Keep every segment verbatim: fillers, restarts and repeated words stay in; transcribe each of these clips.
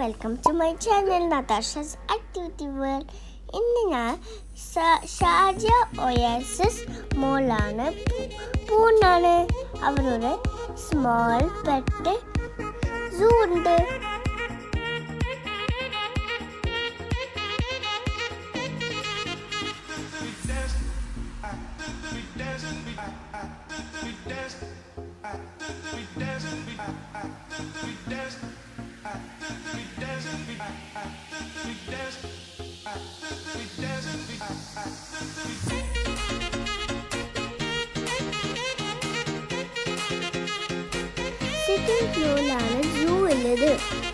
welcome to my channel Natasha's Activity World. ഇന്ന് ഞാൻ Sharjah oasis മോളാണ് പൂണാണ് അവരുടെ സ്മോൾ പെറ്റ് സൂ ഉണ്ട്. സെക്കൻഡ് ഫ്ലോറിലാണ് സൂ ഉള്ളത്.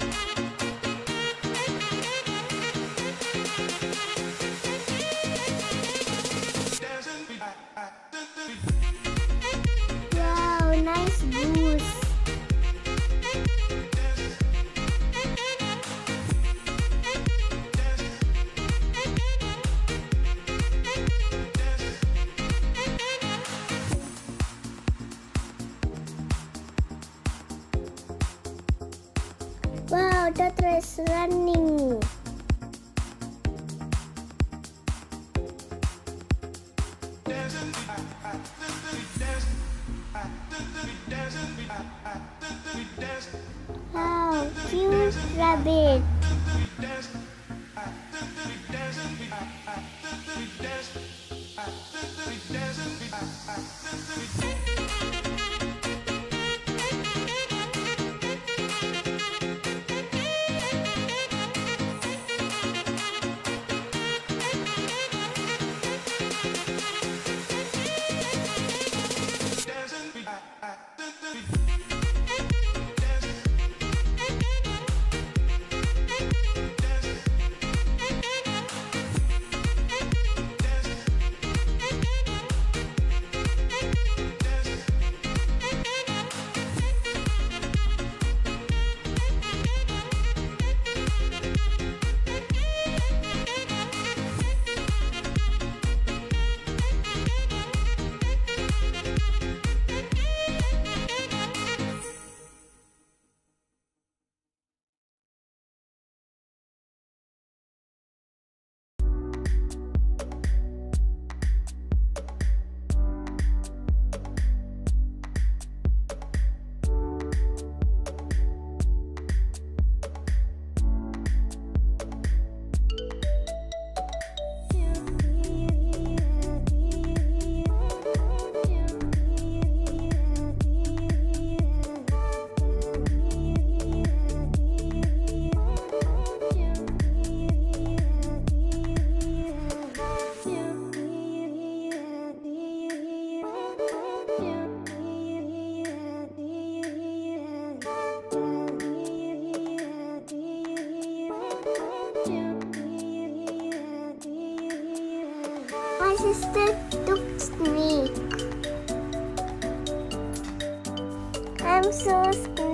Wow, nice goose. Wow, tortoise is running. Wow, cute rabbit. My sister took me. I'm so scared.